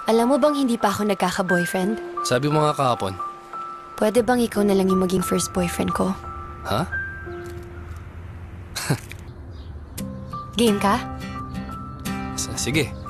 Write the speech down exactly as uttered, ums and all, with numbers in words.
Alam mo bang hindi pa ako nagkaka-boyfriend? Sabi mo nga kahapon. Pwede bang ikaw na lang yung maging first boyfriend ko? Ha? Game ka? S- Sige.